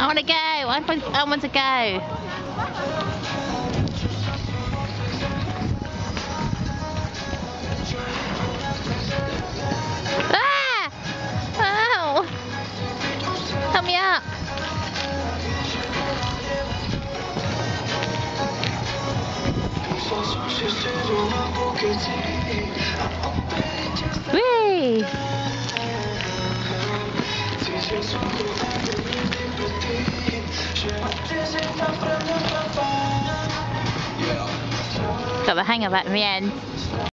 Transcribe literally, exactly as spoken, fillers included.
I want to go. I want, I want to go. Ah! Ow! Help me up. Whee! Got the hang of it in the end.